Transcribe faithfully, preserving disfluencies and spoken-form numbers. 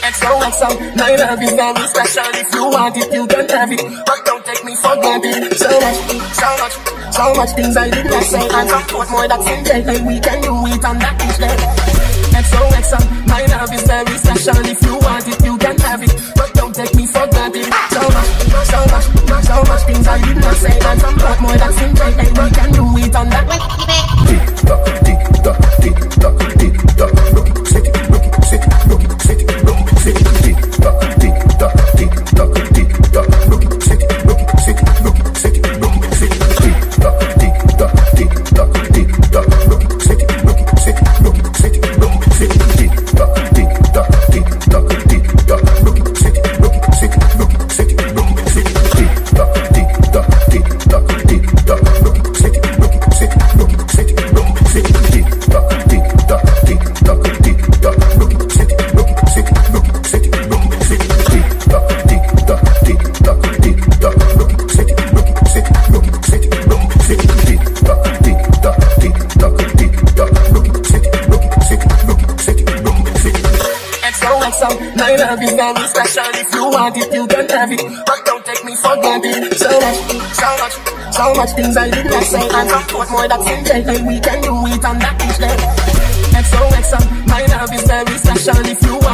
X O X O, my love is very special. If you want it, you can have it, but don't take me for granted. So much, so much, so much things I did not say. And some thought more that's in day. Hey, we can do it on that each day. X O X O, my love is very special. If you want it, you can have it, but don't take me for granted. So much, so much, so much things I did not say. And some thought more that's in day. Hey, we can do it on that. Tick tock, tick tock, tick tock, tick tock. Rock it, set it, rock it, set it, rock it, set it, rock it, set it. Tick tock, tick tock, tick tock, tick tock. Rock it, set it, rock it, set it, rock it, set it, rock it, set it. Tick tock, tick tock, tick tock, tick tock. Rock it, set it, rock it, set it, rock it, set it, rock it, set it. Tick tock, tick tock, tick tock, tick tock. Rock it, set it, rock it, set it, rock it, set it, rock it, set it. Tick tock, tick tock, tick tock, tick tock. Rock it, set it, rock it, set it, rock it, set it, rock it, set it. Tick tock, tick tock, tick tock, tick tock. Rock it, set it, rock it, set it, rock it, set it, rock it, set it. Tick tock, tick tock, tick tock, tick tock. Rock it, set it, rock it, set it, rock it, set it, rock it, set it. Tick tock, tick tock, tick tock, tick tock. Rock it, set it, rock it, set it, rock it, set it, rock it, set it. X O X O, my love is very special. If you want it, you can have it, but don't take me for granted. So much, so much, so much things I did not say. And some thought more that's in day. Hey, we can do it on that each day. X O X O, my love is very special. If you